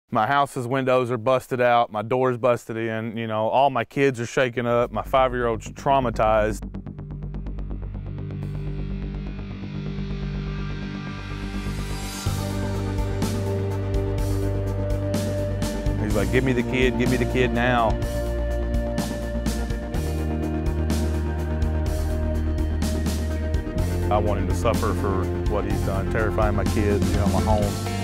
My house's windows are busted out, my door's busted in, you know, all my kids are shaken up, my 5-year-old's traumatized. He's like, give me the kid now. I want him to suffer for what he's done, terrifying my kids, you know, my home.